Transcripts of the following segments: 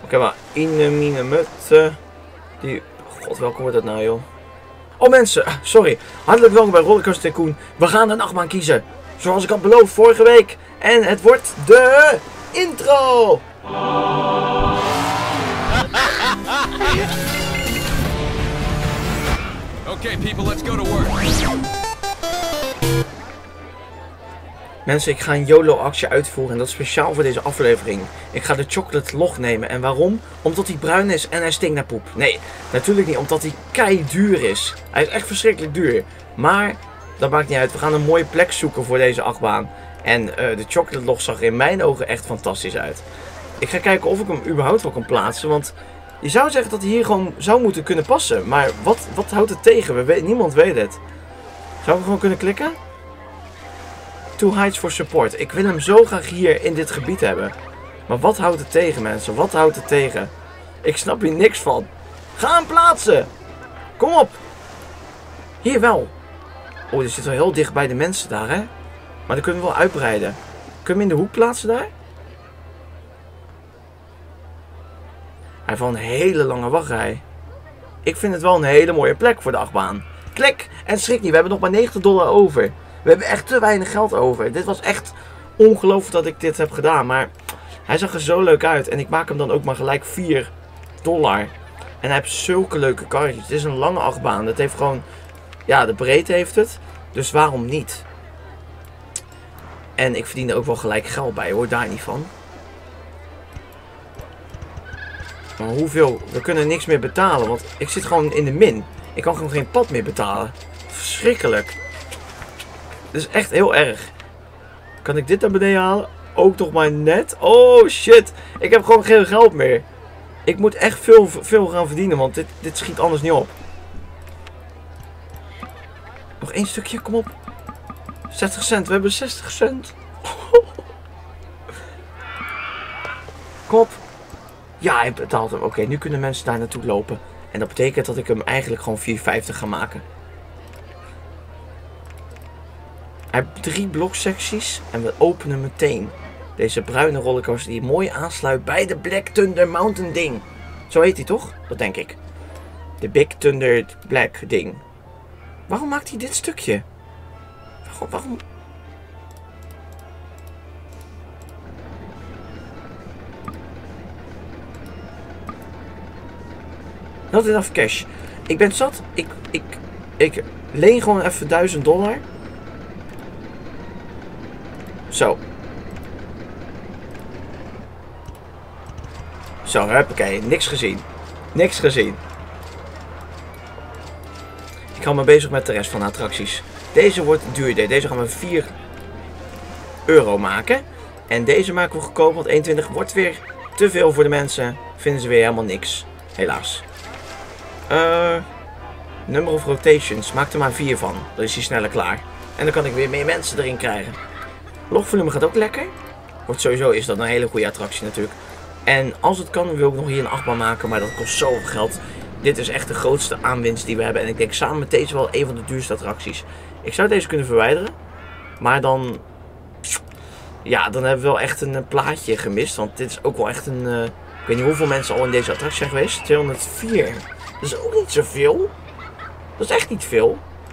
Ik heb wel een mutte. Die... God, welke wordt dat nou, joh? Oh mensen, sorry. Hartelijk welkom bij Rollercoaster Tycoon. We gaan de nachtbaan kiezen. Zoals ik had beloofd vorige week. En het wordt de intro. Okay, people, let's go to work. Mensen, ik ga een YOLO-actie uitvoeren en dat is speciaal voor deze aflevering. Ik ga de chocolate log nemen. En waarom? Omdat hij bruin is en hij stinkt naar poep. Nee, natuurlijk niet, omdat hij kei duur is. Hij is echt verschrikkelijk duur. Maar, dat maakt niet uit. We gaan een mooie plek zoeken voor deze achtbaan. En de chocolate log zag er in mijn ogen echt fantastisch uit. Ik ga kijken of ik hem überhaupt wel kan plaatsen, want... Je zou zeggen dat hij hier gewoon zou moeten kunnen passen. Maar wat houdt het tegen? Niemand weet het. Zou ik gewoon kunnen klikken? Two heights for support. Ik wil hem zo graag hier in dit gebied hebben. Maar wat houdt het tegen, mensen? Wat houdt het tegen? Ik snap hier niks van. Ga hem plaatsen! Kom op! Hier wel. Oh, dit zit wel heel dicht bij de mensen daar, hè? Maar dan kunnen we wel uitbreiden. Kunnen we hem in de hoek plaatsen daar? Hij heeft wel een hele lange wachtrij. Ik vind het wel een hele mooie plek voor de achtbaan. Klik! En schrik niet, we hebben nog maar $90 over. We hebben echt te weinig geld over. Dit was echt ongelooflijk dat ik dit heb gedaan. Maar hij zag er zo leuk uit. En ik maak hem dan ook maar gelijk $4. En hij heeft zulke leuke karretjes. Het is een lange achtbaan. Het heeft gewoon... Ja, de breedte heeft het. Dus waarom niet? En ik verdien er ook wel gelijk geld bij, hoor. Daar niet van. Maar hoeveel? We kunnen niks meer betalen. Want ik zit gewoon in de min. Ik kan gewoon geen pad meer betalen. Verschrikkelijk. Dit is echt heel erg. Kan ik dit naar beneden halen? Ook nog maar net. Oh shit. Ik heb gewoon geen geld meer. Ik moet echt veel gaan verdienen. Want dit schiet anders niet op. Nog één stukje. Kom op. 60 cent. We hebben 60 cent. Kom op. Ja, hij betaalt hem. Oké, nu kunnen mensen daar naartoe lopen. En dat betekent dat ik hem eigenlijk gewoon $4,50 ga maken. Hij heeft 3 bloksecties en we openen meteen deze bruine rollercoaster die mooi aansluit bij de Black Thunder Mountain ding. Zo heet hij toch? Dat denk ik. De Big Thunder Black ding. Waarom maakt hij dit stukje? Waarom? Not enough cash. Ik ben zat. Ik leen gewoon even $1000. Zo. Zo, huppakee. Niks gezien. Niks gezien. Ik hou me bezig met de rest van de attracties. Deze wordt duurder. Deze gaan we €4 maken. En deze maken we goedkoop, want 21 wordt weer te veel voor de mensen. Vinden ze weer helemaal niks. Helaas. Number of rotations. Maak er maar 4 van. Dan is hij sneller klaar. En dan kan ik weer meer mensen erin krijgen. Logvolume gaat ook lekker. Want sowieso is dat een hele goede attractie natuurlijk. En als het kan wil ik nog hier een achtbaan maken. Maar dat kost zoveel geld. Dit is echt de grootste aanwinst die we hebben. En ik denk samen met deze wel een van de duurste attracties. Ik zou deze kunnen verwijderen. Maar dan... Ja, dan hebben we wel echt een plaatje gemist. Want dit is ook wel echt een... ik weet niet hoeveel mensen al in deze attractie zijn geweest. 204. Dat is ook niet zoveel. Dat is echt niet veel.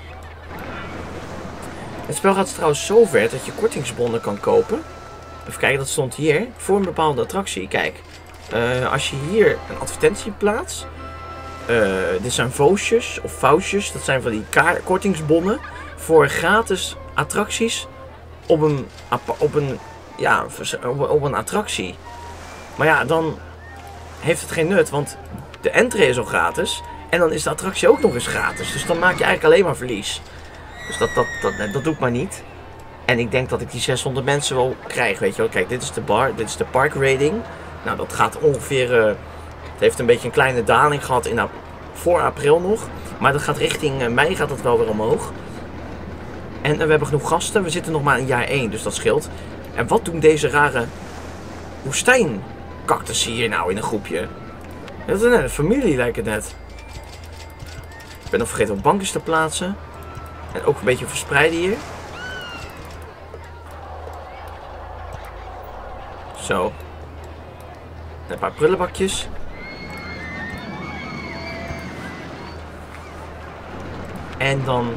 Het spel gaat trouwens zo ver dat je kortingsbonnen kan kopen. Even kijken, dat stond hier. Voor een bepaalde attractie. Kijk. Als je hier een advertentie plaatst. Dit zijn vouchers of vouchers. Dat zijn van die kortingsbonnen. Voor gratis attracties. Op een attractie. Maar ja, dan heeft het geen nut. Want de entree is al gratis. En dan is de attractie ook nog eens gratis. Dus dan maak je eigenlijk alleen maar verlies. Dus dat doe ik maar niet. En ik denk dat ik die 600 mensen wel krijg, weet je wel. Kijk, dit is de bar, dit is de park rating. Nou, dat gaat ongeveer... het heeft een beetje een kleine daling gehad voor april nog. Maar dat gaat richting mei gaat dat wel weer omhoog. En we hebben genoeg gasten. We zitten nog maar in jaar 1, dus dat scheelt. En wat doen deze rare woestijncactussen hier nou in een groepje? Dat is net een familie, lijkt het net. Ik ben nog vergeten om bankjes te plaatsen. En ook een beetje verspreiden hier. Zo. Een paar prullenbakjes. En dan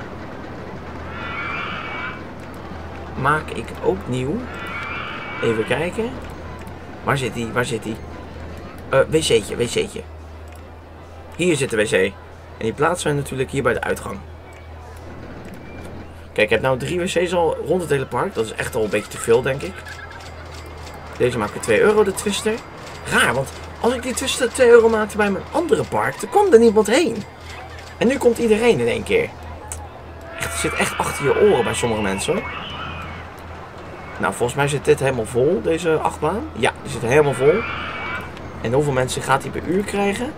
maak ik ook nieuw. Even kijken. Waar zit die? Waar zit die? Wc'tje, wc'tje. Hier zit de wc. En die plaatsen we natuurlijk hier bij de uitgang. Kijk, ik heb nou 3 wc's al rond het hele park. Dat is echt al een beetje te veel, denk ik. Deze maak ik 2 euro, de Twister. Raar, want als ik die Twister 2 euro maakte bij mijn andere park, dan kwam er niemand heen. En nu komt iedereen in één keer. Echt, het zit echt achter je oren bij sommige mensen, hoor. Nou, volgens mij zit dit helemaal vol, deze achtbaan. Ja, die zit helemaal vol. En hoeveel mensen gaat hij per uur krijgen?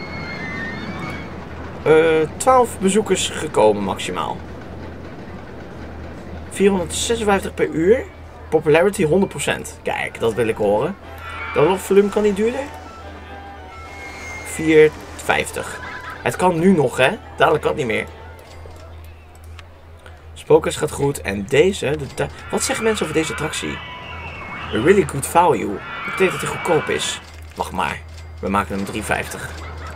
12 bezoekers gekomen maximaal. 456 per uur. Popularity 100%. Kijk, dat wil ik horen. Dat volume kan niet duurder. 450. Het kan nu nog, hè. Dadelijk kan het niet meer. Spookhuis gaat goed. En deze... Wat zeggen mensen over deze attractie? A really good value. Dat betekent dat hij goedkoop is. Wacht maar. We maken hem 350.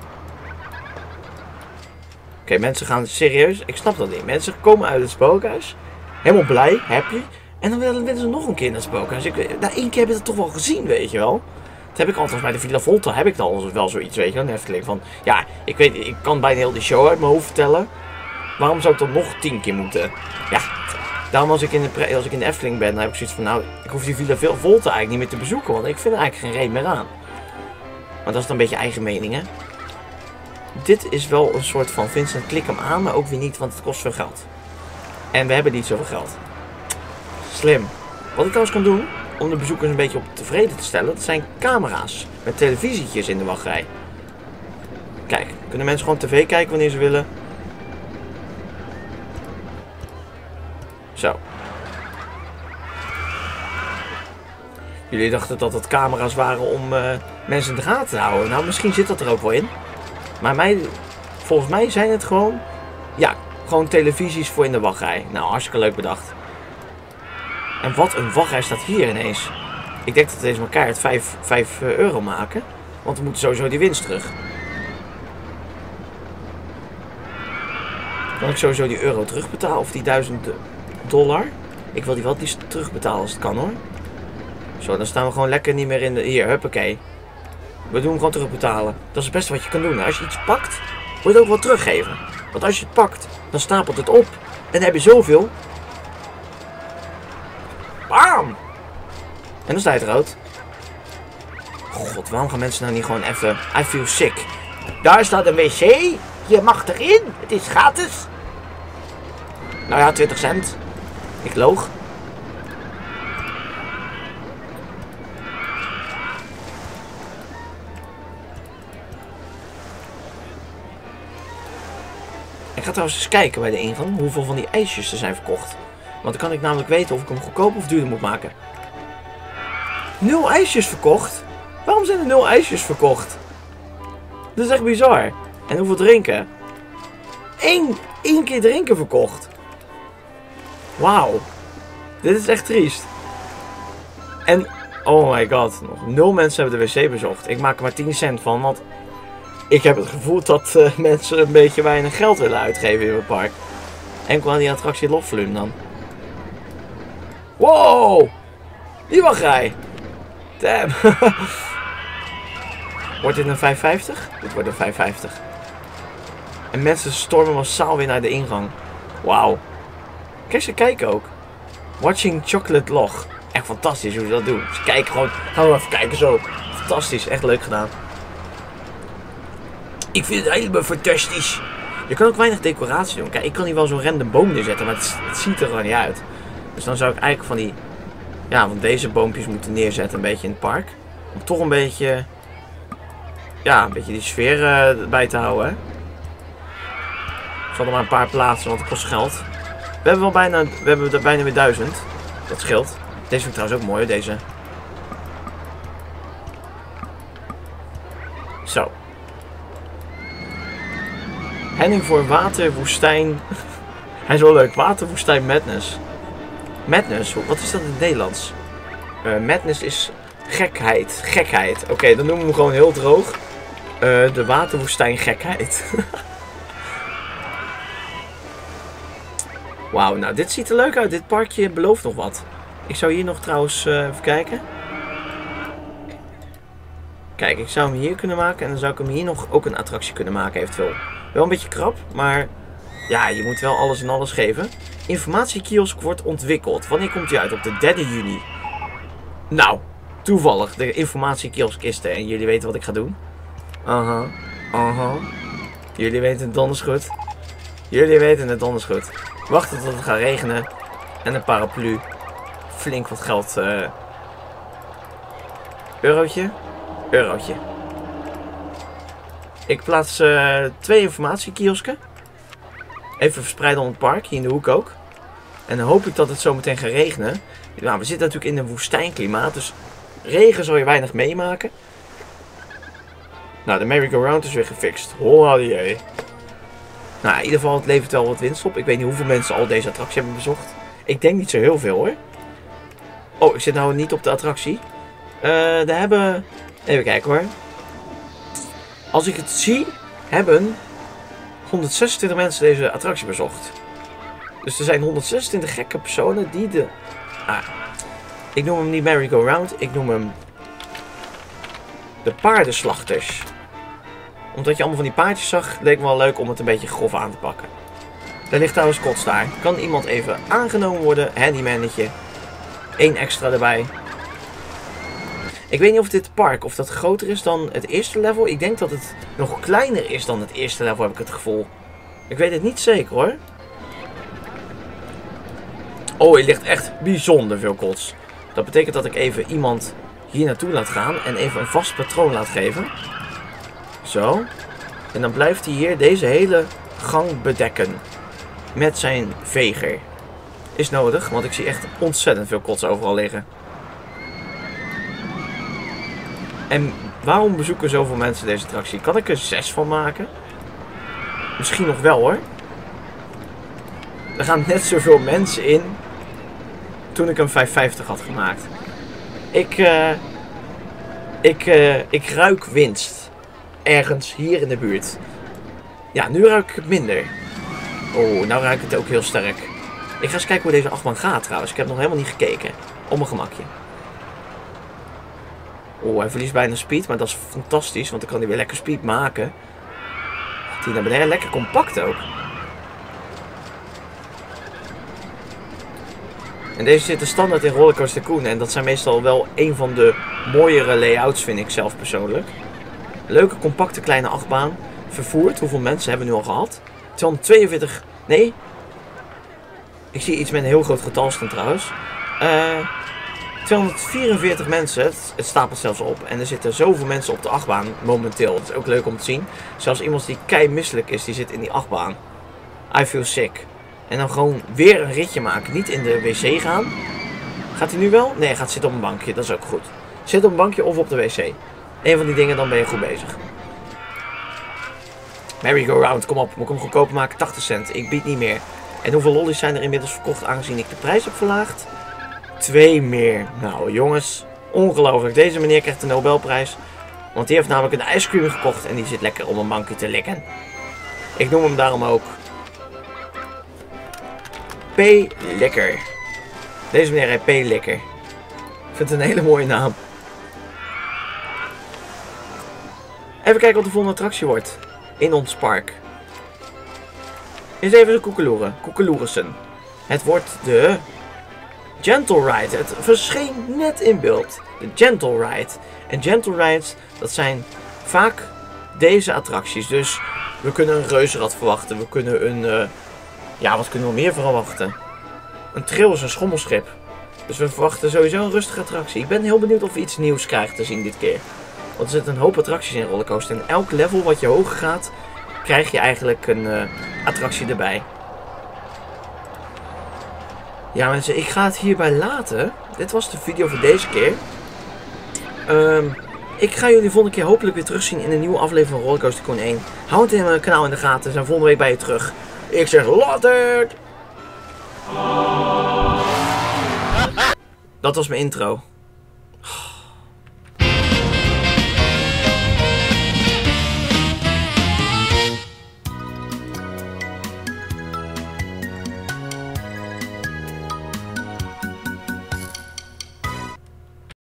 Oké, mensen gaan serieus. Ik snap dat niet. Mensen komen uit het spookhuis. Helemaal blij. Happy. En dan willen ze nog een keer naar het spookhuis. Na 1 keer heb je dat toch wel gezien, weet je wel. Dat heb ik altijd bij de Villa Volta. Heb ik dan wel zoiets, weet je wel. Efteling van... Ja, ik kan bijna heel die show uit mijn hoofd vertellen. Waarom zou ik dan nog 10 keer moeten? Ja, daarom als ik in de Efteling ben, dan heb ik zoiets van... Nou, ik hoef die Villa Volta eigenlijk niet meer te bezoeken. Want ik vind er eigenlijk geen reden meer aan. Maar dat is dan een beetje eigen mening, hè. Dit is wel een soort van Vincent, klik hem aan, maar ook weer niet, want het kost veel geld. En we hebben niet zoveel geld. Slim. Wat ik trouwens kan doen, om de bezoekers een beetje op tevreden te stellen, dat zijn camera's met televisietjes in de wachtrij. Kijk, kunnen mensen gewoon tv kijken wanneer ze willen. Zo. Jullie dachten dat het camera's waren om mensen in de gaten te houden. Nou, misschien zit dat er ook wel in. Maar volgens mij zijn het gewoon... Ja, gewoon televisies voor in de wachtrij. Nou, hartstikke leuk bedacht. En wat een wachtrij staat hier ineens. Ik denk dat deze elkaar het 5 euro maken. Want we moeten sowieso die winst terug. Kan ik sowieso die euro terugbetalen? Of die $1000? Ik wil die wel die terugbetalen als het kan, hoor. Zo, dan staan we gewoon lekker niet meer in de... Hier, huppakee. We doen hem gewoon terugbetalen. Dat is het beste wat je kan doen. Als je iets pakt, moet je het ook wel teruggeven. Want als je het pakt, dan stapelt het op. En dan heb je zoveel. Bam! En dan sta je rood. God, waarom gaan mensen nou niet gewoon even... I feel sick. Daar staat een wc. Je mag erin. Het is gratis. Nou ja, 20 cent. Ik loog. Ik ga trouwens eens kijken bij de ingang hoeveel van die ijsjes er zijn verkocht. Want dan kan ik namelijk weten of ik hem goedkoop of duurder moet maken. 0 ijsjes verkocht? Waarom zijn er 0 ijsjes verkocht? Dat is echt bizar. En hoeveel drinken? 1 keer drinken verkocht. Wauw. Dit is echt triest. En, oh my god, nog 0 mensen hebben de wc bezocht. Ik maak er maar 10 cent van, want ik heb het gevoel dat mensen een beetje weinig geld willen uitgeven in mijn park. Enkel aan die attractie lofvolume dan. Wow! Die wachtrij. Damn. Wordt dit een 550? Dit wordt een 550. En mensen stormen massaal weer naar de ingang. Wauw. Kijk, ze kijken ook. Watching Chocolate Log. Echt fantastisch hoe ze dat doen. Ze kijken gewoon. Gaan we even kijken zo. Fantastisch. Echt leuk gedaan. Ik vind het helemaal fantastisch. Je kan ook weinig decoratie doen. Kijk, ik kan hier wel zo'n random boom neerzetten, maar het ziet er gewoon niet uit. Dus dan zou ik eigenlijk van die... Ja, van deze boompjes moeten neerzetten een beetje in het park. Om toch een beetje... Ja, een beetje die sfeer erbij te houden, hè. Ik zal er maar een paar plaatsen, want het kost geld. We hebben er bijna weer 1000. Dat scheelt. Deze vind ik trouwens ook mooi, deze. Zo. Henning voor waterwoestijn. Hij is wel leuk. Waterwoestijn Madness. Madness, wat is dat in het Nederlands? Madness is Gekheid. Gekheid. Oké, dan noemen we hem gewoon heel droog. De waterwoestijn gekheid. Wauw, nou dit ziet er leuk uit. Dit parkje belooft nog wat. Ik zou hier nog trouwens even kijken. Kijk, ik zou hem hier kunnen maken. En dan zou ik hem hier nog ook een attractie kunnen maken eventueel. Wel een beetje krap, maar ja, je moet wel alles en alles geven. Informatiekiosk wordt ontwikkeld. Wanneer komt hij uit? Op de 3e juni. Nou, toevallig. De informatiekiosk is er. En jullie weten wat ik ga doen. Jullie weten het donders goed. Jullie weten het donders goed. Wachten tot het gaat regenen. En een paraplu. Flink wat geld. Eurotje. Eurotje. Ik plaats 2 informatiekiosken. Even verspreid om het park. Hier in de hoek ook. En dan hoop ik dat het zo meteen gaat regenen. Nou, we zitten natuurlijk in een woestijnklimaat. Dus regen zal je weinig meemaken. Nou, de merry-go-round is weer gefixt. Holla. Nou, in ieder geval, het levert wel wat winst op. Ik weet niet hoeveel mensen al deze attractie hebben bezocht. Ik denk niet zo heel veel hoor. Oh, ik zit nou niet op de attractie. Daar hebben... Even kijken hoor. Als ik het zie, hebben 126 mensen deze attractie bezocht. Dus er zijn 126 gekke personen die de... ik noem hem niet merry-go-round. Ik noem hem... de paardenslachters. Omdat je allemaal van die paardjes zag, leek me wel leuk om het een beetje grof aan te pakken. Daar ligt trouwens kotsstaar. Kan iemand even aangenomen worden? Handymannetje. 1 extra erbij. Ik weet niet of dit park, of dat groter is dan het eerste level. Ik denk dat het nog kleiner is dan het eerste level, heb ik het gevoel. Ik weet het niet zeker hoor. Oh, hier ligt echt bijzonder veel kots. Dat betekent dat ik even iemand hier naartoe laat gaan en even een vast patroon laat geven. Zo. En dan blijft hij hier deze hele gang bedekken. Met zijn veger. Is nodig, want ik zie echt ontzettend veel kots overal liggen. En waarom bezoeken zoveel mensen deze attractie? Kan ik er 6 van maken? Misschien nog wel hoor. Er gaan net zoveel mensen in toen ik een 550 had gemaakt. Ik ruik winst. Ergens hier in de buurt. Ja, nu ruik ik het minder. Oh, nou ruik ik het ook heel sterk. Ik ga eens kijken hoe deze achtbaan gaat trouwens. Ik heb nog helemaal niet gekeken. Op mijn gemakje. Oh, hij verliest bijna speed, maar dat is fantastisch. Want dan kan hij weer lekker speed maken. Gaat hij naar beneden. Lekker compact ook. En deze zitten standaard in Rollercoaster Tycoon. En dat zijn meestal wel een van de mooiere layouts, vind ik zelf persoonlijk. Leuke, compacte, kleine achtbaan. Vervoerd. Hoeveel mensen hebben we nu al gehad? 242. Nee. Ik zie iets met een heel groot getal staan trouwens. 244 mensen. Het stapelt zelfs op. En er zitten zoveel mensen op de achtbaan momenteel. Dat is ook leuk om te zien. Zelfs iemand die kei misselijk is, die zit in die achtbaan. I feel sick. En dan gewoon weer een ritje maken. Niet in de wc gaan. Gaat hij nu wel? Nee, hij gaat zitten op een bankje. Dat is ook goed. Zit op een bankje of op de wc. Eén van die dingen, dan ben je goed bezig. Merry-go-round, kom op. Moet ik hem goedkoper maken? 80 cent. Ik bied niet meer. En hoeveel lollies zijn er inmiddels verkocht aangezien ik de prijs heb verlaagd? 2 meer. Nou jongens, ongelooflijk. Deze meneer krijgt de Nobelprijs. Want die heeft namelijk een ijscream gekocht en die zit lekker op een bankje te likken. Ik noem hem daarom ook P. Likker. Deze meneer heet P. Likker. Ik vind het een hele mooie naam. Even kijken wat de volgende attractie wordt. In ons park. Eens even de koekeloeren. Koekeloerissen. Het wordt de Gentle Ride. Het verscheen net in beeld. De Gentle Ride. En Gentle Rides, dat zijn vaak deze attracties. Dus we kunnen een reuzenrad verwachten. We kunnen een... ja, wat kunnen we meer verwachten? Een trail is een schommelschip. Dus we verwachten sowieso een rustige attractie. Ik ben heel benieuwd of we iets nieuws krijgen te zien dit keer. Want er zitten een hoop attracties in Rollercoaster. En elk level wat je hoger gaat, krijg je eigenlijk een attractie erbij. Ja mensen, ik ga het hierbij laten. Dit was de video voor deze keer. Ik ga jullie volgende keer hopelijk weer terugzien in een nieuwe aflevering van Rollercoaster Tycoon 1. Hou het in mijn kanaal in de gaten. We zijn volgende week bij je terug. Ik zeg later! Dat was mijn intro.